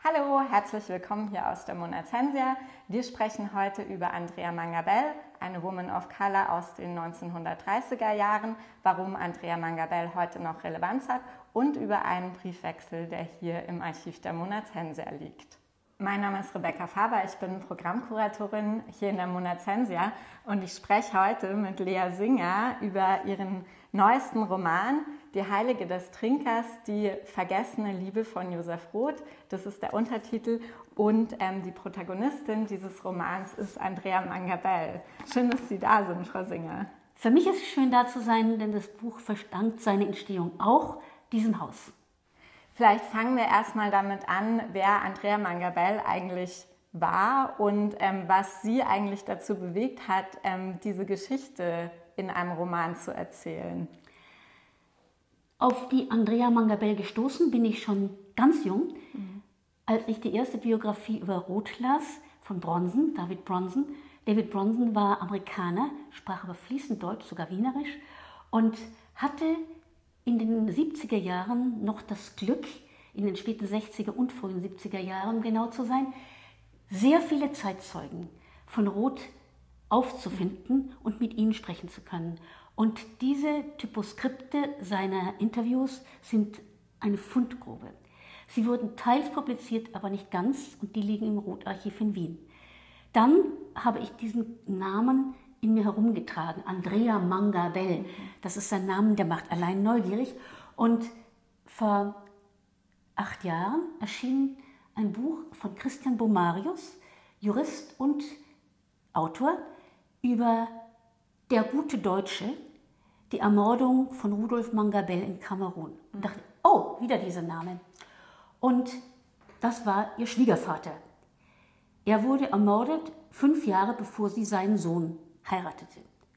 Hallo, herzlich willkommen hier aus der Monacensia. Wir sprechen heute über Andrea Mangabeil, eine Woman of Color aus den 1930er Jahren, warum Andrea Mangabeil heute noch Relevanz hat und über einen Briefwechsel, der hier im Archiv der Monacensia liegt. Mein Name ist Rebecca Faber, ich bin Programmkuratorin hier in der Monacensia und ich spreche heute mit Lea Singer über ihren neuesten Roman, Die Heilige des Trinkers, die vergessene Liebe von Josef Roth. Das ist der Untertitel und die Protagonistin dieses Romans ist Andrea Mangabeil. Schön, dass Sie da sind, Frau Singer. Für mich ist es schön, da zu sein, denn das Buch verdankt seine Entstehung auch diesem Haus. Vielleicht fangen wir erstmal damit an, wer Andrea Mangabeil eigentlich war und was Sie eigentlich dazu bewegt hat, diese Geschichte in einem Roman zu erzählen. Auf die Andrea Mangabeil gestoßen bin ich schon ganz jung, als ich die erste Biografie über Roth las, von Bronson, David Bronson. David Bronson war Amerikaner, sprach aber fließend Deutsch, sogar Wienerisch, und hatte in den 70er Jahren noch das Glück, in den späten 60er und frühen 70er Jahren, um genau zu sein, sehr viele Zeitzeugen von Roth aufzufinden und mit ihnen sprechen zu können. Und diese Typoskripte seiner Interviews sind eine Fundgrube. Sie wurden teils publiziert, aber nicht ganz, und die liegen im Roth-Archiv in Wien. Dann habe ich diesen Namen in mir herumgetragen, Andrea Mangabeil. Das ist ein Name, der macht allein neugierig. Und vor 8 Jahren erschien ein Buch von Christian Bomarius, Jurist und Autor, über Der gute Deutsche, die Ermordung von Rudolf Mangabeil in Kamerun. Und dachte, oh, wieder dieser Name. Und das war ihr Schwiegervater. Er wurde ermordet 5 Jahre bevor sie seinen Sohn heiratete.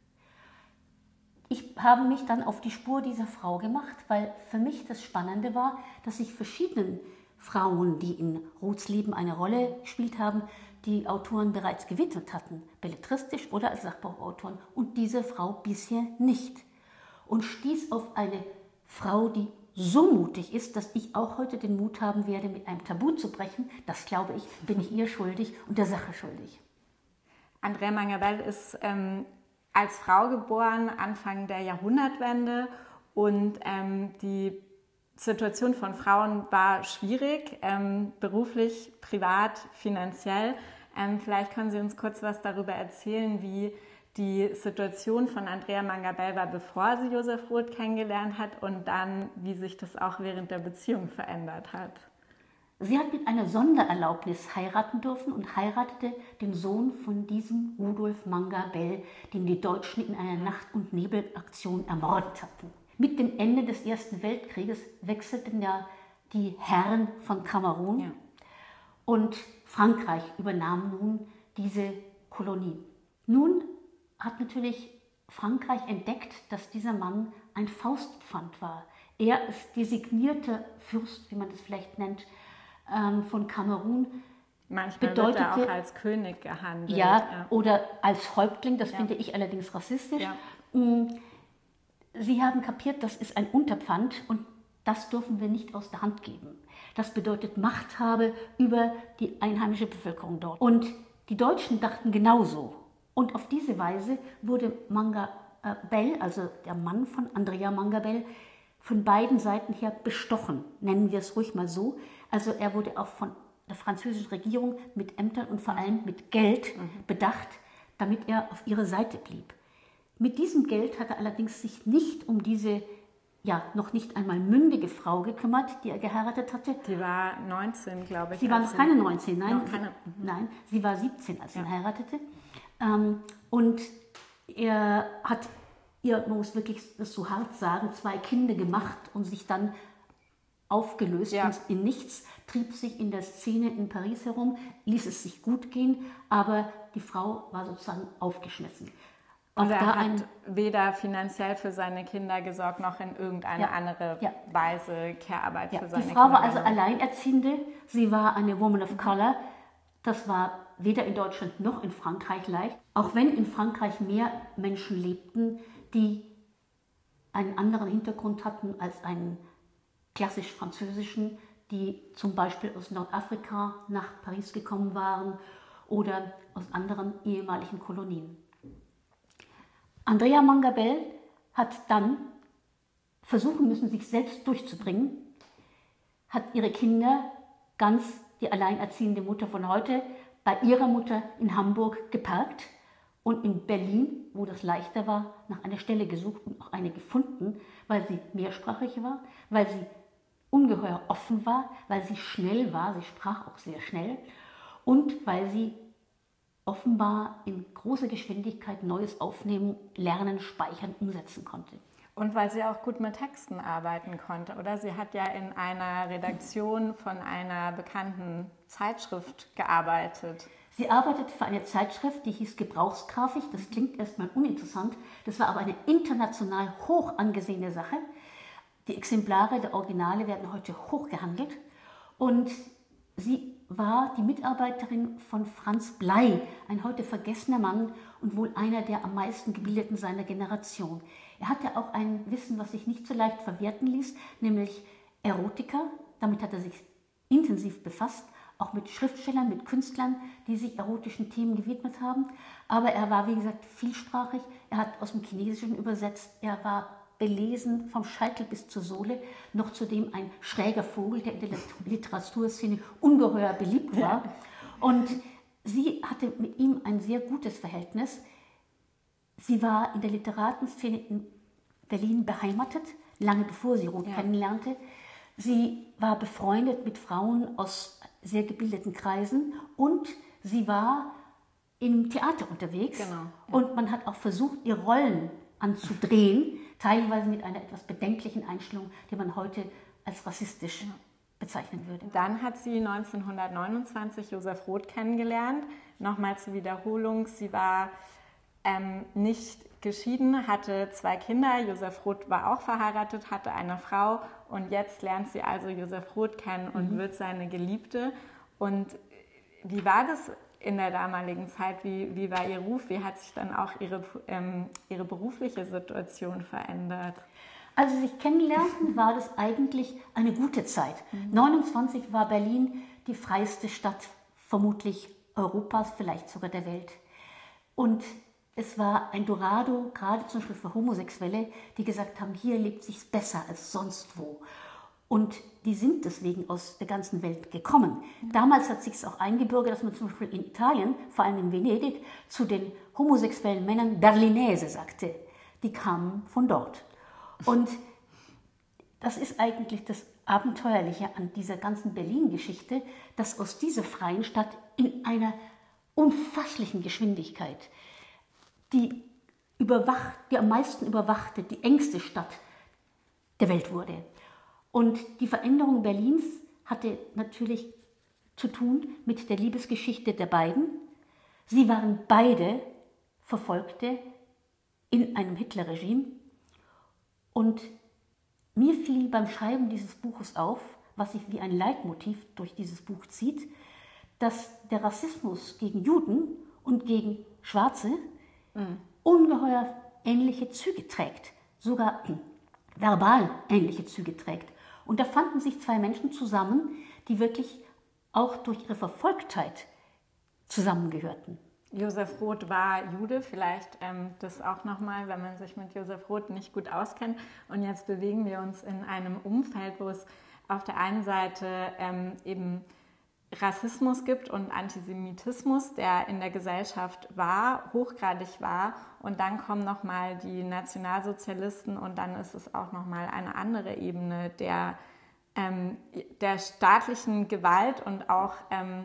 Ich habe mich dann auf die Spur dieser Frau gemacht, weil für mich das Spannende war, dass ich verschiedenen Frauen, die in Roths Leben eine Rolle gespielt haben, die Autoren bereits gewidmet hatten, belletristisch oder als Sachbuchautoren, und diese Frau bisher nicht. Und stieß auf eine Frau, die so mutig ist, dass ich auch heute den Mut haben werde, mit einem Tabu zu brechen. Das, glaube ich, bin ich ihr schuldig und der Sache schuldig. Andrea Mangabeil ist als Frau geboren, Anfang der Jahrhundertwende, und die Situation von Frauen war schwierig, beruflich, privat, finanziell. Vielleicht können Sie uns kurz was darüber erzählen, wie die Situation von Andrea Mangabeil war, bevor sie Josef Roth kennengelernt hat, und dann, wie sich das auch während der Beziehung verändert hat. Sie hat mit einer Sondererlaubnis heiraten dürfen und heiratete den Sohn von diesem Rudolf Mangabeil, den die Deutschen in einer Nacht- und Nebelaktion ermordet hatten. Mit dem Ende des Ersten Weltkrieges wechselten ja die Herren von Kamerun, und Frankreich übernahm nun diese Kolonie. Nun hat natürlich Frankreich entdeckt, dass dieser Mann ein Faustpfand war. Er ist designierter Fürst, wie man das vielleicht nennt, von Kamerun. Manchmal wird er auch als König gehandelt. Ja, oder als Häuptling, das finde ich allerdings rassistisch. Ja. Sie haben kapiert, das ist ein Unterpfand und das dürfen wir nicht aus der Hand geben. Das bedeutet Machthabe über die einheimische Bevölkerung dort. Und die Deutschen dachten genauso. Und auf diese Weise wurde Mangabeil, also der Mann von Andrea Mangabeil, von beiden Seiten her bestochen, nennen wir es ruhig mal so. Also er wurde auch von der französischen Regierung mit Ämtern und vor allem mit Geld bedacht, damit er auf ihre Seite blieb. Mit diesem Geld hat er allerdings sich nicht um diese noch nicht einmal mündige Frau gekümmert, die er geheiratet hatte. Die war 19, glaube ich. Sie war noch keine 19, nein. Nein, sie war 17, als er heiratete. Und er hat ihr, man muss wirklich das so hart sagen, 2 Kinder gemacht und sich dann aufgelöst in nichts, trieb sich in der Szene in Paris herum, ließ es sich gut gehen, aber die Frau war sozusagen aufgeschmissen. Und er hat weder finanziell für seine Kinder gesorgt, noch in irgendeine andere Weise Care-Arbeit für seine Kinder. Die Frau war also Alleinerziehende, sie war eine Woman of Color. Das war weder in Deutschland noch in Frankreich leicht, auch wenn in Frankreich mehr Menschen lebten, die einen anderen Hintergrund hatten als einen klassisch französischen, die zum Beispiel aus Nordafrika nach Paris gekommen waren oder aus anderen ehemaligen Kolonien. Andrea Mangabell hat dann versuchen müssen, sich selbst durchzubringen, hat ihre Kinder, ganz die alleinerziehende Mutter von heute, bei ihrer Mutter in Hamburg geparkt und in Berlin, wo das leichter war, nach einer Stelle gesucht und auch eine gefunden, weil sie mehrsprachig war, weil sie ungeheuer offen war, weil sie schnell war, sie sprach auch sehr schnell und weil sie offenbar in großer Geschwindigkeit Neues aufnehmen, lernen, speichern, umsetzen konnte. Und weil sie auch gut mit Texten arbeiten konnte, oder? Sie hat ja in einer Redaktion von einer bekannten Zeitschrift gearbeitet. Sie arbeitete für eine Zeitschrift, die hieß Gebrauchsgrafik. Das klingt erstmal uninteressant. Das war aber eine international hoch angesehene Sache. Die Exemplare der Originale werden heute hoch gehandelt. Und sie war die Mitarbeiterin von Franz Blei, ein heute vergessener Mann und wohl einer der am meisten gebildeten seiner Generation. Er hatte auch ein Wissen, was sich nicht so leicht verwerten ließ, nämlich Erotiker. Damit hat er sich intensiv befasst, auch mit Schriftstellern, mit Künstlern, die sich erotischen Themen gewidmet haben. Aber er war, wie gesagt, vielsprachig. Er hat aus dem Chinesischen übersetzt. Er war belesen vom Scheitel bis zur Sohle, noch zudem ein schräger Vogel, der in der Literaturszene ungeheuer beliebt war. Und sie hatte mit ihm ein sehr gutes Verhältnis. Sie war in der Literatenszene in Berlin beheimatet, lange bevor sie Roth kennenlernte. Sie war befreundet mit Frauen aus sehr gebildeten Kreisen und sie war im Theater unterwegs. Genau, ja. Und man hat auch versucht, ihr Rollen anzudrehen, teilweise mit einer etwas bedenklichen Einstellung, die man heute als rassistisch bezeichnen würde. Dann hat sie 1929 Josef Roth kennengelernt. Nochmal zur Wiederholung, sie war nicht geschieden, hatte 2 Kinder. Josef Roth war auch verheiratet, hatte eine Frau und jetzt lernt sie also Josef Roth kennen und wird seine Geliebte. Und wie war das in der damaligen Zeit? Wie war ihr Ruf? Wie hat sich dann auch ihre berufliche Situation verändert? Als sie sich kennenlernten, war das eigentlich eine gute Zeit. 1929 war Berlin die freiste Stadt, vermutlich Europas, vielleicht sogar der Welt. Und es war ein Dorado, gerade zum Beispiel für Homosexuelle, die gesagt haben, hier lebt sich's besser als sonst wo. Und die sind deswegen aus der ganzen Welt gekommen. Damals hat sich auch eingebürgert, dass man zum Beispiel in Italien, vor allem in Venedig, zu den homosexuellen Männern Berlinese sagte. Die kamen von dort. Und das ist eigentlich das Abenteuerliche an dieser ganzen Berlin-Geschichte, dass aus dieser freien Stadt in einer unfasslichen Geschwindigkeit die am meisten überwachte, die engste Stadt der Welt wurde. Und die Veränderung Berlins hatte natürlich zu tun mit der Liebesgeschichte der beiden. Sie waren beide Verfolgte in einem Hitlerregime. Und mir fiel beim Schreiben dieses Buches auf, was sich wie ein Leitmotiv durch dieses Buch zieht, dass der Rassismus gegen Juden und gegen Schwarze ungeheuer ähnliche Züge trägt, sogar verbal ähnliche Züge trägt. Und da fanden sich 2 Menschen zusammen, die wirklich auch durch ihre Verfolgtheit zusammengehörten. Josef Roth war Jude, vielleicht das auch nochmal, wenn man sich mit Josef Roth nicht gut auskennt. Und jetzt bewegen wir uns in einem Umfeld, wo es auf der einen Seite eben Rassismus gibt und Antisemitismus, der in der Gesellschaft hochgradig war. Und dann kommen nochmal die Nationalsozialisten und dann ist es auch nochmal eine andere Ebene der staatlichen Gewalt und auch,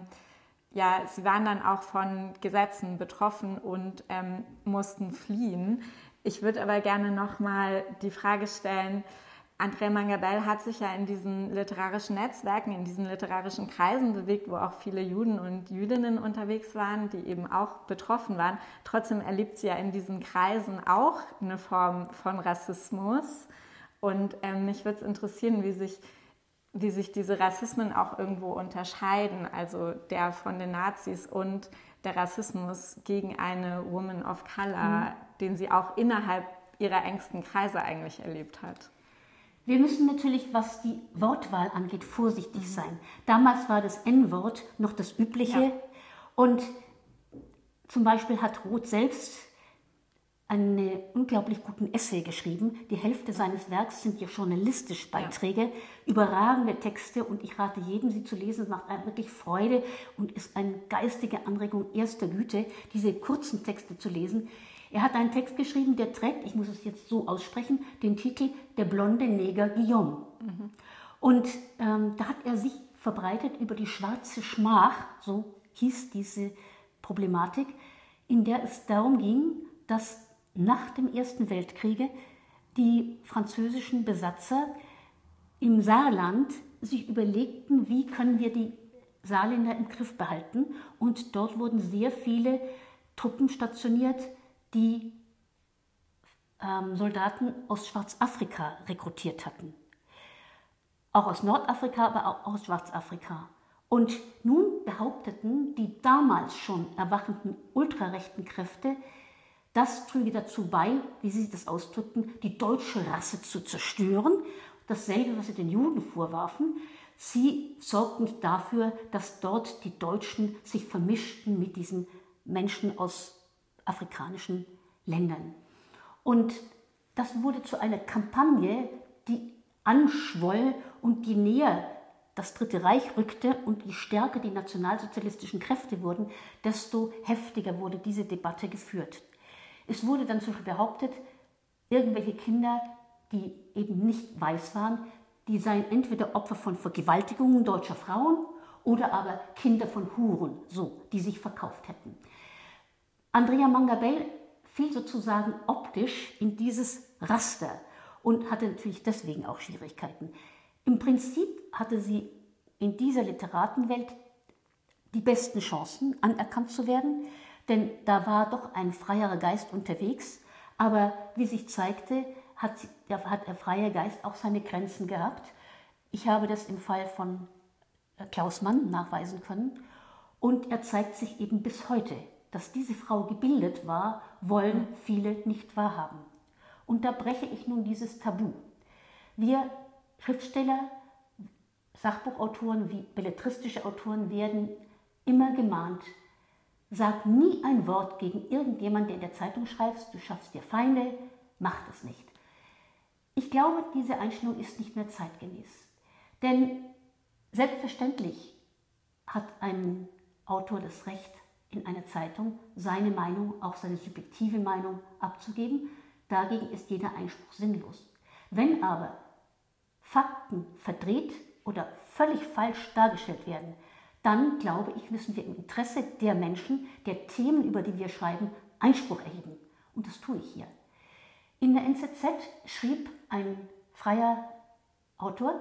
sie waren dann auch von Gesetzen betroffen und mussten fliehen. Ich würde aber gerne nochmal die Frage stellen, Andrea Mangabell hat sich ja in diesen literarischen Netzwerken, in diesen literarischen Kreisen bewegt, wo auch viele Juden und Jüdinnen unterwegs waren, die eben auch betroffen waren. Trotzdem erlebt sie ja in diesen Kreisen auch eine Form von Rassismus. Und mich würde es interessieren, wie sich diese Rassismen auch irgendwo unterscheiden, also der von den Nazis und der Rassismus gegen eine Woman of Color, den sie auch innerhalb ihrer engsten Kreise eigentlich erlebt hat. Wir müssen natürlich, was die Wortwahl angeht, vorsichtig sein. Damals war das N-Wort noch das Übliche. Ja. Und zum Beispiel hat Roth selbst einen unglaublich guten Essay geschrieben. Die Hälfte seines Werks sind ja journalistische Beiträge, überragende Texte, und ich rate jedem, sie zu lesen. Es macht einem wirklich Freude und ist eine geistige Anregung erster Güte, diese kurzen Texte zu lesen. Er hat einen Text geschrieben, der trägt, ich muss es jetzt so aussprechen, den Titel Der blonde Neger Guillaume. Und da hat er sich verbreitet über die schwarze Schmach, so hieß diese Problematik, in der es darum ging, dass nach dem Ersten Weltkrieg die französischen Besatzer im Saarland sich überlegten, wie können wir die Saarländer im Griff behalten. Und dort wurden sehr viele Truppen stationiert, die Soldaten aus Schwarzafrika rekrutiert hatten. Auch aus Nordafrika, aber auch aus Schwarzafrika. Und nun behaupteten die damals schon erwachenden ultrarechten Kräfte, das trüge dazu bei, wie sie das ausdrückten, die deutsche Rasse zu zerstören. Dasselbe, was sie den Juden vorwarfen. Sie sorgten dafür, dass dort die Deutschen sich vermischten mit diesen Menschen aus afrikanischen Ländern. Und das wurde zu einer Kampagne, die anschwoll und je näher das Dritte Reich rückte und je stärker die nationalsozialistischen Kräfte wurden, desto heftiger wurde diese Debatte geführt. Es wurde dann zum Beispiel behauptet, irgendwelche Kinder, die eben nicht weiß waren, die seien entweder Opfer von Vergewaltigungen deutscher Frauen oder aber Kinder von Huren, so, die sich verkauft hätten. Andrea Mangabell fiel sozusagen optisch in dieses Raster und hatte natürlich deswegen auch Schwierigkeiten. Im Prinzip hatte sie in dieser Literatenwelt die besten Chancen, anerkannt zu werden, denn da war doch ein freierer Geist unterwegs. Aber wie sich zeigte, hat der freie Geist auch seine Grenzen gehabt. Ich habe das im Fall von Klaus Mann nachweisen können. Und er zeigt sich eben bis heute. Dass diese Frau gebildet war, wollen viele nicht wahrhaben. Und da breche ich nun dieses Tabu. Wir Schriftsteller, Sachbuchautoren wie belletristische Autoren werden immer gemahnt, sag nie ein Wort gegen irgendjemanden, der in der Zeitung schreibst, du schaffst dir Feinde, mach das nicht. Ich glaube, diese Einstellung ist nicht mehr zeitgemäß. Denn selbstverständlich hat ein Autor das Recht, in einer Zeitung seine Meinung, auch seine subjektive Meinung abzugeben. Dagegen ist jeder Einspruch sinnlos. Wenn aber Fakten verdreht oder völlig falsch dargestellt werden, dann, glaube ich, müssen wir im Interesse der Menschen, der Themen, über die wir schreiben, Einspruch erheben. Und das tue ich hier. In der NZZ schrieb ein freier Autor,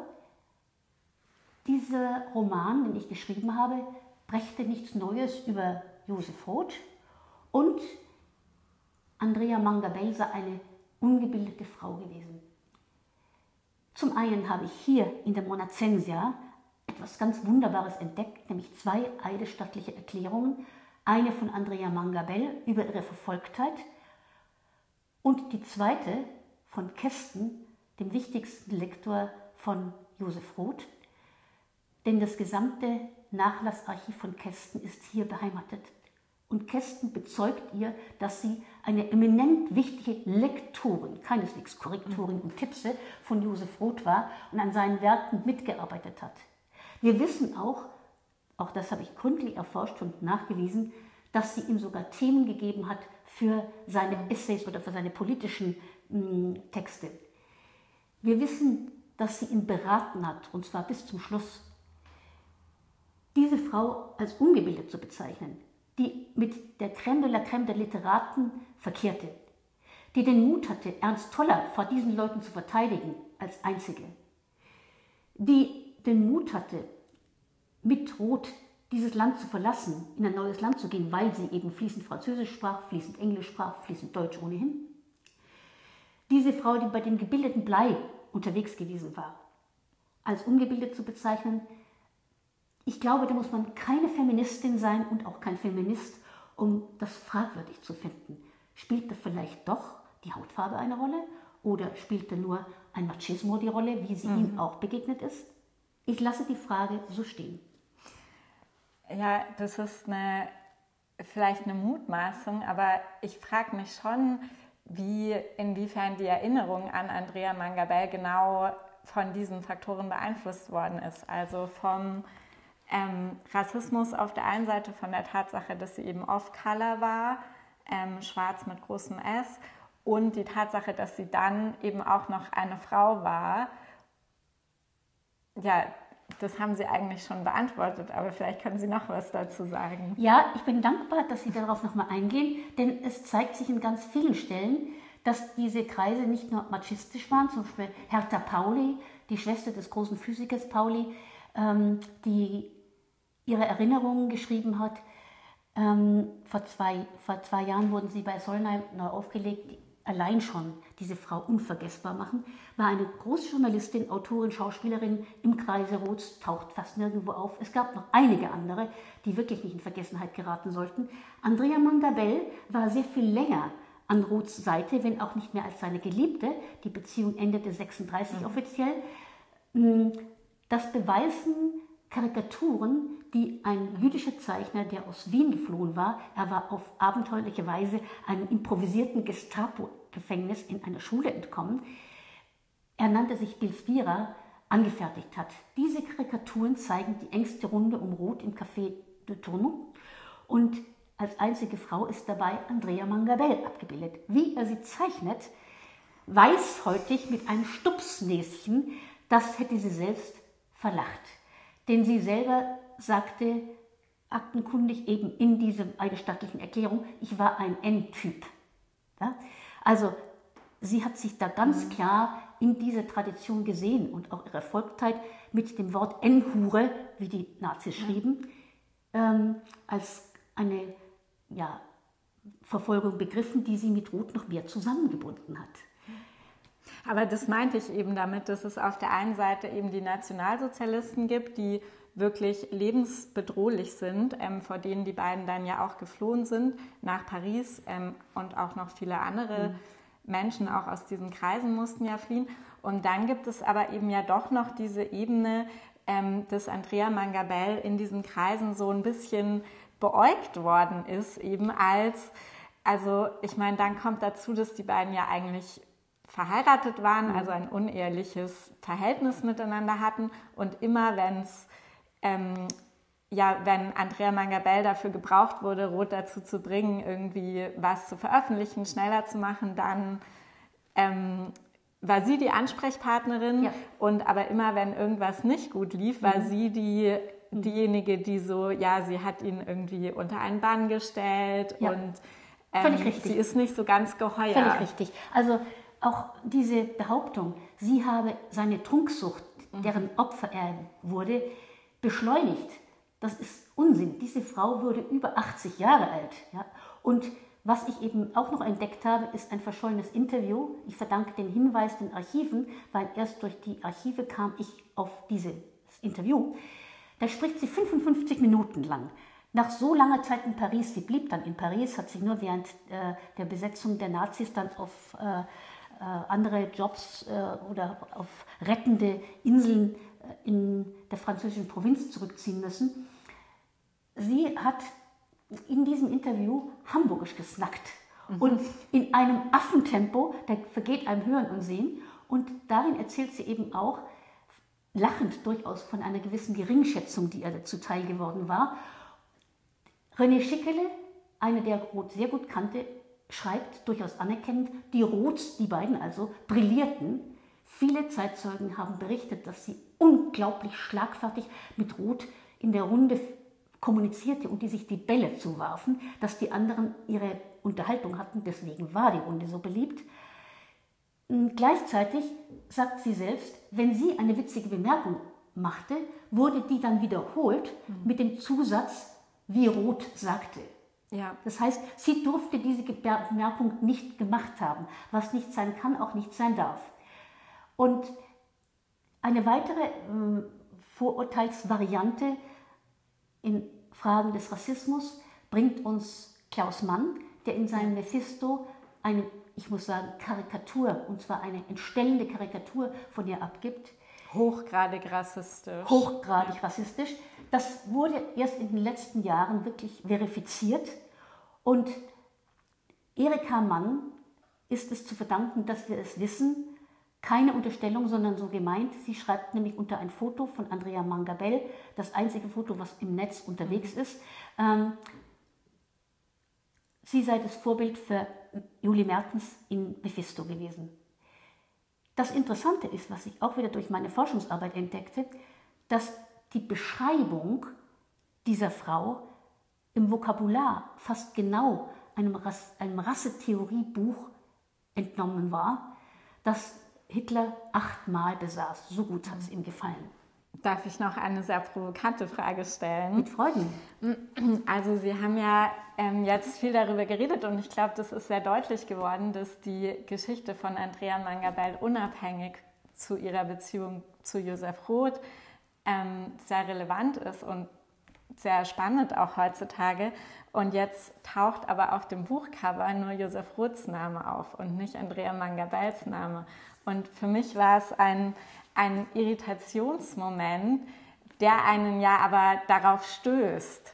dieser Roman, den ich geschrieben habe, brächte nichts Neues über Joseph Roth und Andrea Mangabell sei eine ungebildete Frau gewesen. Zum einen habe ich hier in der Monacensia etwas ganz Wunderbares entdeckt, nämlich 2 eidesstattliche Erklärungen. Eine von Andrea Mangabell über ihre Verfolgtheit und die zweite von Kesten, dem wichtigsten Lektor von Joseph Roth. Denn das gesamte Nachlassarchiv von Kesten ist hier beheimatet. Und Kesten bezeugt ihr, dass sie eine eminent wichtige Lektorin, keineswegs Korrektorin und Tipse von Joseph Roth war und an seinen Werken mitgearbeitet hat. Wir wissen auch das habe ich gründlich erforscht und nachgewiesen, dass sie ihm sogar Themen gegeben hat für seine Essays oder für seine politischen Texte. Wir wissen, dass sie ihn beraten hat, und zwar bis zum Schluss. Diese Frau als ungebildet zu bezeichnen, die mit der Crème de la Crème der Literaten verkehrte, die den Mut hatte, Ernst Toller vor diesen Leuten zu verteidigen als einzige, die den Mut hatte, mit Roth dieses Land zu verlassen, in ein neues Land zu gehen, weil sie eben fließend Französisch sprach, fließend Englisch sprach, fließend Deutsch ohnehin. Diese Frau, die bei dem gebildeten Blei unterwegs gewesen war, als ungebildet zu bezeichnen, ich glaube, da muss man keine Feministin sein und auch kein Feminist, um das fragwürdig zu finden. Spielt da vielleicht doch die Hautfarbe eine Rolle oder spielte nur ein Machismo die Rolle, wie sie ihm auch begegnet ist? Ich lasse die Frage so stehen. Ja, das ist vielleicht eine Mutmaßung, aber ich frage mich schon, inwiefern die Erinnerung an Andrea Manga-Bell genau von diesen Faktoren beeinflusst worden ist. Also vom Rassismus auf der einen Seite, von der Tatsache, dass sie eben off-color war, schwarz mit großem S, und die Tatsache, dass sie dann eben auch noch eine Frau war. Ja, das haben Sie eigentlich schon beantwortet, aber vielleicht können Sie noch was dazu sagen. Ja, ich bin dankbar, dass Sie darauf nochmal eingehen, denn es zeigt sich in ganz vielen Stellen, dass diese Kreise nicht nur machistisch waren, zum Beispiel Hertha Pauli, die Schwester des großen Physikers Pauli, die ihre Erinnerungen geschrieben hat. Vor zwei Jahren wurden sie bei Solnheim neu aufgelegt. Allein schon diese Frau unvergessbar machen, war eine Großjournalistin, Autorin, Schauspielerin im Kreise Roths, taucht fast nirgendwo auf. Es gab noch einige andere, die wirklich nicht in Vergessenheit geraten sollten. Andrea Manga-Bell war sehr viel länger an Roths Seite, wenn auch nicht mehr als seine Geliebte. Die Beziehung endete 1936 offiziell. Das beweisen Karikaturen, die ein jüdischer Zeichner, der aus Wien geflohen war, er war auf abenteuerliche Weise einem improvisierten Gestapo-Gefängnis in einer Schule entkommen, er nannte sich Bill Spira, angefertigt hat. Diese Karikaturen zeigen die engste Runde um Roth im Café de Tournon und als einzige Frau ist dabei Andrea Manga-Bell abgebildet. Wie er sie zeichnet, weißhäutig mit einem Stupsnäschen, das hätte sie selbst verlacht. Denn sie selber sagte aktenkundig eben in dieser eidesstattlichen Erklärung, ich war ein N-Typ. Ja? Also sie hat sich da ganz klar in dieser Tradition gesehen und auch ihre Erfolgtheit mit dem Wort N-Hure, wie die Nazis schrieben, als eine Verfolgung begriffen, die sie mit Roth noch mehr zusammengebunden hat. Aber das meinte ich eben damit, dass es auf der einen Seite eben die Nationalsozialisten gibt, die wirklich lebensbedrohlich sind, vor denen die beiden dann ja auch geflohen sind nach Paris und auch noch viele andere Menschen auch aus diesen Kreisen mussten ja fliehen. Und dann gibt es aber eben ja doch noch diese Ebene, dass Andrea Manga-Bell in diesen Kreisen so ein bisschen beäugt worden ist, eben also ich meine, dann kommt dazu, dass die beiden ja eigentlich verheiratet waren, also ein uneheliches Verhältnis miteinander hatten und immer wenn Andrea Manga-Bell dafür gebraucht wurde, Roth dazu zu bringen, irgendwie was zu veröffentlichen, schneller zu machen, dann war sie die Ansprechpartnerin aber immer wenn irgendwas nicht gut lief, war sie diejenige, die so, sie hat ihn irgendwie unter einen Bann gestellt und völlig richtig. Sie ist nicht so ganz geheuer. Völlig richtig. Also auch diese Behauptung, sie habe seine Trunksucht, deren Opfer er wurde, beschleunigt. Das ist Unsinn. Diese Frau wurde über 80 Jahre alt. Ja? Und was ich eben auch noch entdeckt habe, ist ein verschollenes Interview. Ich verdanke den Hinweis den Archiven, weil erst durch die Archive kam ich auf dieses Interview. Da spricht sie 55 Minuten lang. Nach so langer Zeit in Paris, sie blieb dann in Paris, hat sich nur während der Besetzung der Nazis dann auf andere Jobs oder auf rettende Inseln in der französischen Provinz zurückziehen müssen. Sie hat in diesem Interview Hamburgisch gesnackt und in einem Affentempo, da vergeht einem Hören und Sehen. Und darin erzählt sie eben auch, lachend durchaus von einer gewissen Geringschätzung, die ihr zuteil geworden war. René Schickele, eine der Roth sehr gut kannte, schreibt durchaus anerkennend, die Roths, die beiden also, brillierten. Viele Zeitzeugen haben berichtet, dass sie unglaublich schlagfertig mit Roth in der Runde kommunizierte und die sich die Bälle zuwarfen, dass die anderen ihre Unterhaltung hatten, deswegen war die Runde so beliebt. Gleichzeitig sagt sie selbst, wenn sie eine witzige Bemerkung machte, wurde die dann wiederholt mit dem Zusatz, wie Roth sagte. Ja. Das heißt, sie durfte diese Bemerkung nicht gemacht haben. Was nicht sein kann, auch nicht sein darf. Und eine weitere Vorurteilsvariante in Fragen des Rassismus bringt uns Klaus Mann, der in seinem Mephisto eine ich muss sagen, Karikatur, und zwar eine entstellende Karikatur von ihr abgibt. Hochgradig rassistisch. Hochgradig rassistisch. Das wurde erst in den letzten Jahren wirklich verifiziert. Und Erika Mann ist es zu verdanken, dass wir es wissen. Keine Unterstellung, sondern so gemeint. Sie schreibt nämlich unter ein Foto von Andrea Mangabell, das einzige Foto, was im Netz unterwegs ist. Sie sei das Vorbild für Julie Mertens in Mephisto gewesen. Das Interessante ist, was ich auch wieder durch meine Forschungsarbeit entdeckte, dass die Beschreibung dieser Frau im Vokabular fast genau einem Rassetheoriebuch entnommen war, das Hitler 8-mal besaß. So gut hat es ihm gefallen. Darf ich noch eine sehr provokante Frage stellen? Mit Freuden. Also Sie haben ja jetzt viel darüber geredet und ich glaube, das ist sehr deutlich geworden, dass die Geschichte von Andrea Mangabell unabhängig zu ihrer Beziehung zu Josef Roth sehr relevant ist und sehr spannend auch heutzutage. Und jetzt taucht aber auf dem Buchcover nur Josef Roths Name auf und nicht Andrea Mangabells Name. Und für mich war es ein Irritationsmoment, der einen ja aber darauf stößt,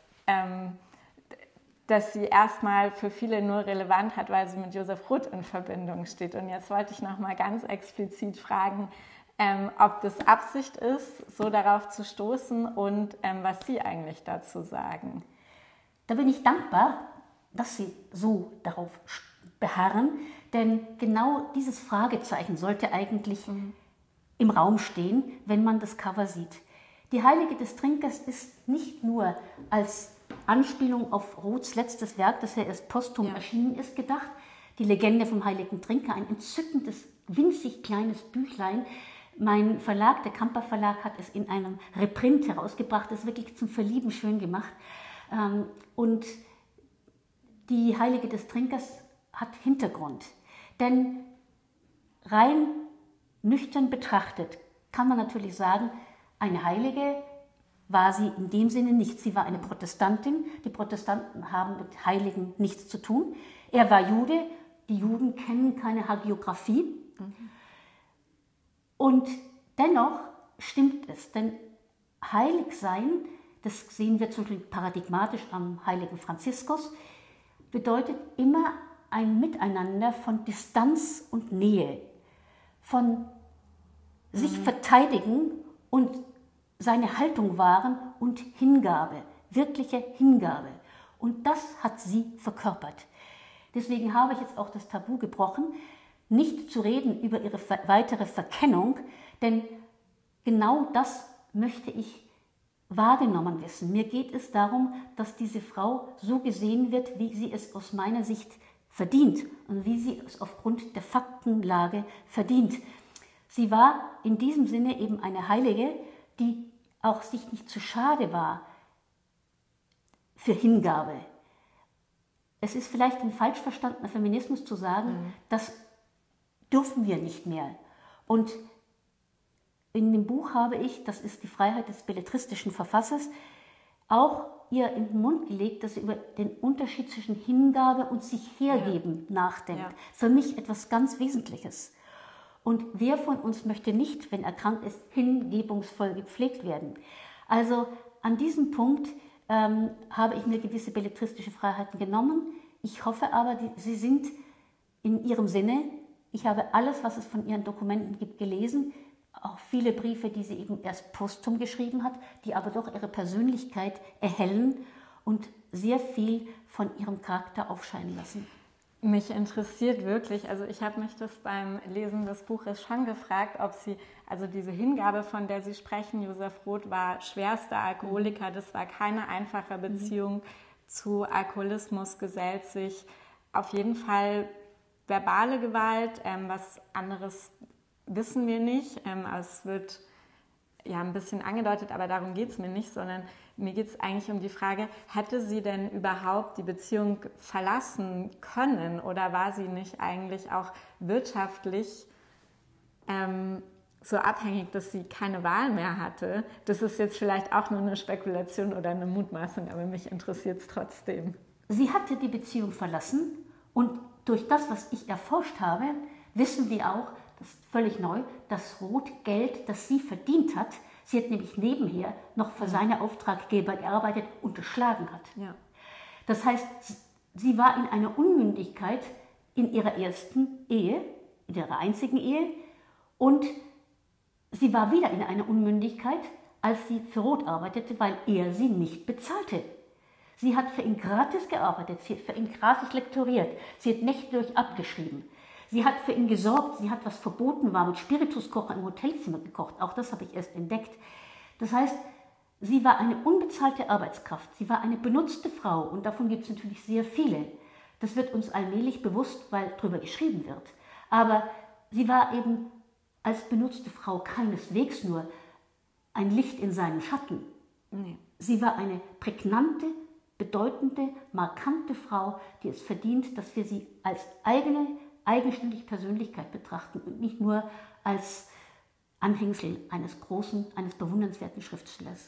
dass sie erstmal für viele nur relevant hat, weil sie mit Josef Roth in Verbindung steht. Und jetzt wollte ich noch mal ganz explizit fragen, ob das Absicht ist, so darauf zu stoßen und was Sie eigentlich dazu sagen. Da bin ich dankbar, dass Sie so darauf beharren, denn genau dieses Fragezeichen sollte eigentlich im Raum stehen, wenn man das Cover sieht. Die Heilige des Trinkers ist nicht nur als Anspielung auf Roths letztes Werk, das ja erst posthum erschienen ist, gedacht. Die Legende vom Heiligen Trinker, ein entzückendes, winzig kleines Büchlein. Mein Verlag, der Kamper Verlag, hat es in einem Reprint herausgebracht, das ist wirklich zum Verlieben schön gemacht. Und die Heilige des Trinkers hat Hintergrund. Denn rein nüchtern betrachtet kann man natürlich sagen, eine Heilige war sie in dem Sinne nicht. Sie war eine Protestantin. Die Protestanten haben mit Heiligen nichts zu tun. Er war Jude. Die Juden kennen keine Hagiografie. Und dennoch stimmt es, denn heilig sein, das sehen wir zum Beispiel paradigmatisch am heiligen Franziskus, bedeutet immer ein Miteinander von Distanz und Nähe, von sich verteidigen und seine Haltung wahren und Hingabe, wirkliche Hingabe. Und das hat sie verkörpert. Deswegen habe ich jetzt auch das Tabu gebrochen, nicht zu reden über ihre weitere Verkennung, denn genau das möchte ich wahrgenommen wissen. Mir geht es darum, dass diese Frau so gesehen wird, wie sie es aus meiner Sicht verdient und wie sie es aufgrund der Faktenlage verdient. Sie war in diesem Sinne eben eine Heilige, die auch sich nicht zu schade war für Hingabe. Es ist vielleicht ein falsch verstandener Feminismus zu sagen, das dürfen wir nicht mehr. Und in dem Buch habe ich, das ist die Freiheit des belletristischen Verfassers, auch ihr in den Mund gelegt, dass sie über den Unterschied zwischen Hingabe und sich hergeben nachdenkt. Ja. Für mich etwas ganz Wesentliches. Und wer von uns möchte nicht, wenn er krank ist, hingebungsvoll gepflegt werden? Also an diesem Punkt habe ich mir gewisse belletristische Freiheiten genommen. Ich hoffe aber, sie sind in ihrem Sinne. Ich habe alles, was es von ihren Dokumenten gibt, gelesen. Auch viele Briefe, die sie eben erst posthum geschrieben hat, die aber doch ihre Persönlichkeit erhellen und sehr viel von ihrem Charakter aufscheinen lassen. Mich interessiert wirklich, also ich habe mich das beim Lesen des Buches schon gefragt, ob sie, also diese Hingabe, von der Sie sprechen, Josef Roth war schwerster Alkoholiker, das war keine einfache Beziehung zu Alkoholismus, gesellt sich auf jeden Fall verbale Gewalt, was anderes wissen wir nicht. Es wird ja ein bisschen angedeutet, aber darum geht es mir nicht, sondern mir geht es eigentlich um die Frage, hätte sie denn überhaupt die Beziehung verlassen können oder war sie nicht eigentlich auch wirtschaftlich so abhängig, dass sie keine Wahl mehr hatte? Das ist jetzt vielleicht auch nur eine Spekulation oder eine Mutmaßung, aber mich interessiert es trotzdem. Sie hatte die Beziehung verlassen und durch das, was ich erforscht habe, wissen wir auch, das ist völlig neu, dass Roth Geld, das sie verdient hat, sie hat nämlich nebenher noch für seine Auftraggeber gearbeitet, unterschlagen hat. Ja. Das heißt, sie war in einer Unmündigkeit in ihrer ersten Ehe, in ihrer einzigen Ehe, und sie war wieder in einer Unmündigkeit, als sie für Roth arbeitete, weil er sie nicht bezahlte. Sie hat für ihn gratis gearbeitet, sie hat für ihn gratis lektoriert, sie hat Nächte durch abgeschrieben. Sie hat für ihn gesorgt, sie hat, was verboten war, mit Spirituskocher im Hotelzimmer gekocht. Auch das habe ich erst entdeckt. Das heißt, sie war eine unbezahlte Arbeitskraft, sie war eine benutzte Frau und davon gibt es natürlich sehr viele. Das wird uns allmählich bewusst, weil darüber geschrieben wird. Aber sie war eben als benutzte Frau keineswegs nur ein Licht in seinem Schatten. Nee. Sie war eine prägnante, bedeutende, markante Frau, die es verdient, dass wir sie als eigene, eigenständige Persönlichkeit betrachten und nicht nur als Anhängsel eines großen, eines bewundernswerten Schriftstellers.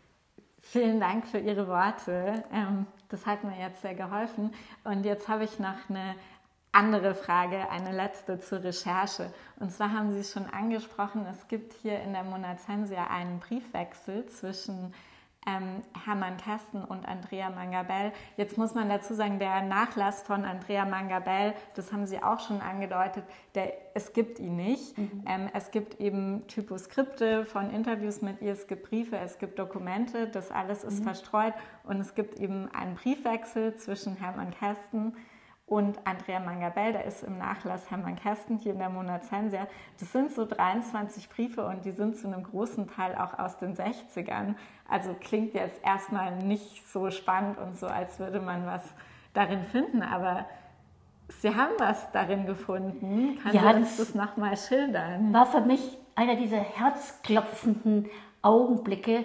Vielen Dank für Ihre Worte. Das hat mir jetzt sehr geholfen. Und jetzt habe ich noch eine andere Frage, eine letzte zur Recherche. Und zwar haben Sie es schon angesprochen, es gibt hier in der Monacensia einen Briefwechsel zwischen Hermann Kersten und Andrea Mangabell. Jetzt muss man dazu sagen, der Nachlass von Andrea Mangabell, das haben Sie auch schon angedeutet, es gibt ihn nicht. Es gibt eben Typoskripte von Interviews mit ihr, es gibt Briefe, es gibt Dokumente, das alles ist verstreut und es gibt eben einen Briefwechsel zwischen Hermann Kersten und Andrea Mangabell, da ist im Nachlass Hermann Kersten hier in der Monacensia. Das sind so 23 Briefe und die sind zu einem großen Teil auch aus den 60ern. Also klingt jetzt erstmal nicht so spannend und so, als würde man was darin finden, aber Sie haben was darin gefunden. Kann Sie uns das nochmal schildern? War für mich einer dieser herzklopfenden Augenblicke,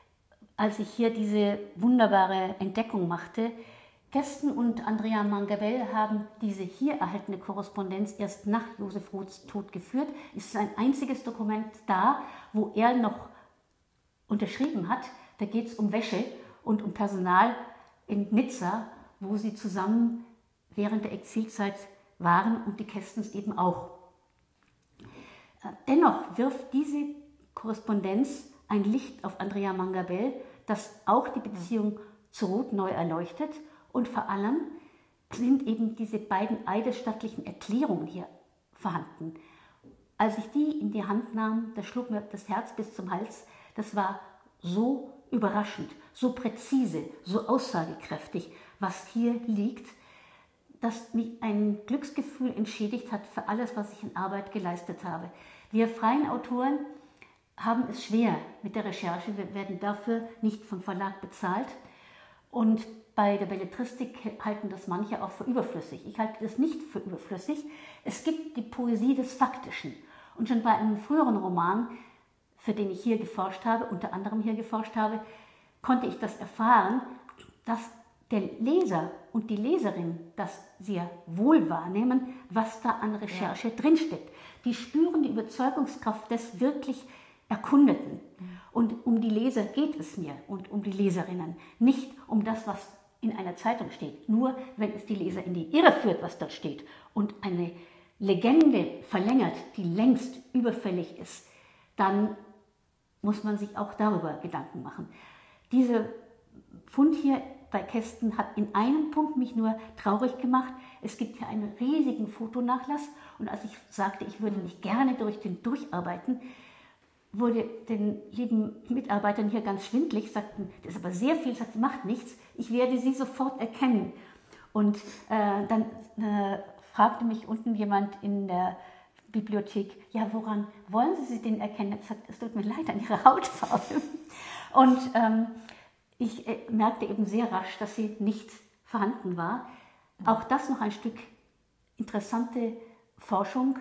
als ich hier diese wunderbare Entdeckung machte. Kersten und Andrea Mangabell haben diese hier erhaltene Korrespondenz erst nach Josef Roths Tod geführt. Es ist ein einziges Dokument da, wo er noch unterschrieben hat. Da geht es um Wäsche und um Personal in Nizza, wo sie zusammen während der Exilzeit waren und die Kerstens eben auch. Dennoch wirft diese Korrespondenz ein Licht auf Andrea Mangabell, das auch die Beziehung zu Roth neu erleuchtet. Und vor allem sind eben diese beiden eidesstattlichen Erklärungen hier vorhanden. Als ich die in die Hand nahm, da schlug mir das Herz bis zum Hals. Das war so überraschend, so präzise, so aussagekräftig, was hier liegt, dass mich ein Glücksgefühl entschädigt hat für alles, was ich in Arbeit geleistet habe. Wir freien Autoren haben es schwer mit der Recherche. Wir werden dafür nicht vom Verlag bezahlt. Und bei der Belletristik halten das manche auch für überflüssig. Ich halte das nicht für überflüssig. Es gibt die Poesie des Faktischen. Und schon bei einem früheren Roman, für den ich hier geforscht habe, unter anderem hier geforscht habe, konnte ich das erfahren, dass der Leser und die Leserin das sehr wohl wahrnehmen, was da an Recherche drinsteckt. Die spüren die Überzeugungskraft des wirklich Erkundeten. Und um die Leser geht es mir und um die Leserinnen, nicht um das, was in einer Zeitung steht. Nur wenn es die Leser in die Irre führt, was dort steht und eine Legende verlängert, die längst überfällig ist, dann muss man sich auch darüber Gedanken machen. Dieser Fund hier bei Kersten hat in einem Punkt mich nur traurig gemacht. Es gibt hier einen riesigen Fotonachlass und als ich sagte, ich würde mich gerne durch den durcharbeiten, wurde den lieben Mitarbeitern hier ganz schwindlig, sagten, das ist aber sehr viel, sagte, macht nichts, ich werde sie sofort erkennen. Und dann fragte mich unten jemand in der Bibliothek, ja, woran wollen Sie denn erkennen? Ich sagte, es tut mir leid, an Ihrer Hautfarbe. Und ich merkte eben sehr rasch, dass sie nicht vorhanden war. Auch das noch ein Stück interessante Forschung.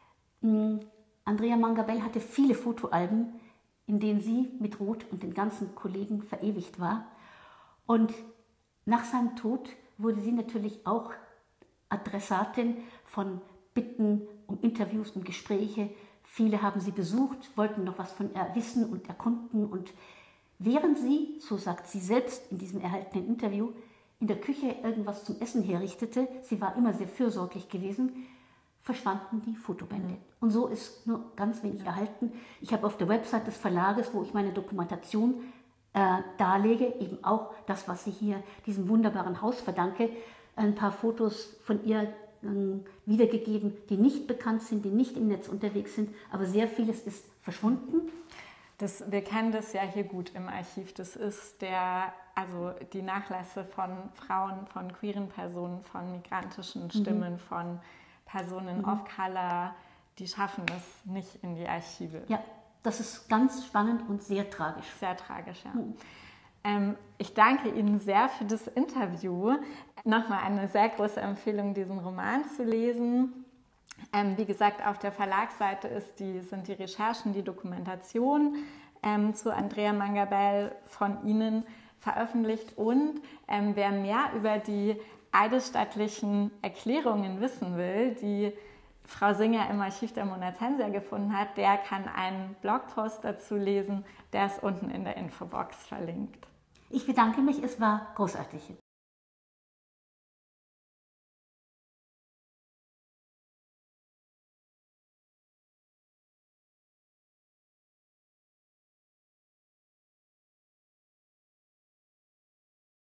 Andrea Mangabell hatte viele Fotoalben, in denen sie mit Roth und den ganzen Kollegen verewigt war. Und nach seinem Tod wurde sie natürlich auch Adressatin von Bitten um Interviews und Gespräche. Viele haben sie besucht, wollten noch was von ihr wissen und erkunden. Und während sie, so sagt sie selbst in diesem erhaltenen Interview, in der Küche irgendwas zum Essen herrichtete, sie war immer sehr fürsorglich gewesen, verschwanden die Fotobände. Und so ist nur ganz wenig erhalten. Ich habe auf der Website des Verlages, wo ich meine Dokumentation darlege, eben auch das, was ich hier diesem wunderbaren Haus verdanke, ein paar Fotos von ihr wiedergegeben, die nicht bekannt sind, die nicht im Netz unterwegs sind, aber sehr vieles ist verschwunden. Wir kennen das ja hier gut im Archiv. Das ist die Nachlässe von Frauen, von queeren Personen, von migrantischen Stimmen, von Personen of Color, die schaffen es nicht in die Archive. Ja, das ist ganz spannend und sehr tragisch. Sehr tragisch, ja. Ich danke Ihnen sehr für das Interview. Nochmal eine sehr große Empfehlung, diesen Roman zu lesen. Wie gesagt, auf der Verlagsseite sind die Recherchen, die Dokumentation zu Andrea Mangabeil von Ihnen veröffentlicht. Und wer mehr über die eidesstattlichen Erklärungen wissen will, die Frau Singer im Archiv der Monacensia gefunden hat, der kann einen Blogpost dazu lesen, der ist unten in der Infobox verlinkt. Ich bedanke mich, es war großartig.